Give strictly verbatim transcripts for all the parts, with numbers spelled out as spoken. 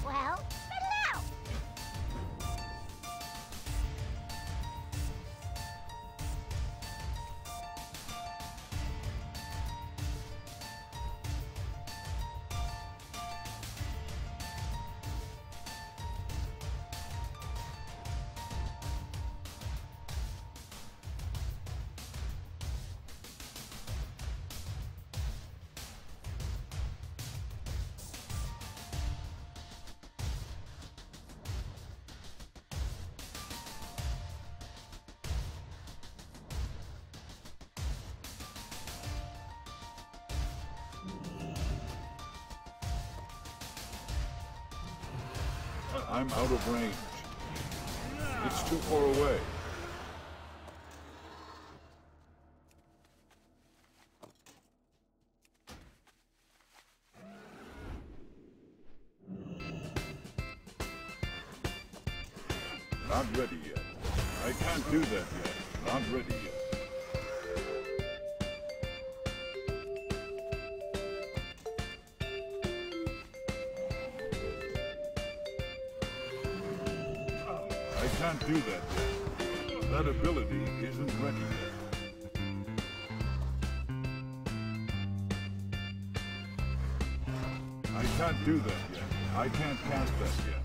Well, spit it out! I'm out of range. It's too far away. Not ready yet. I can't do that yet. Not ready yet. I can't do that yet. That ability isn't ready yet. I can't do that yet. I can't cast that yet.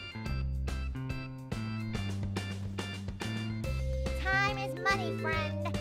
Time is money, friend.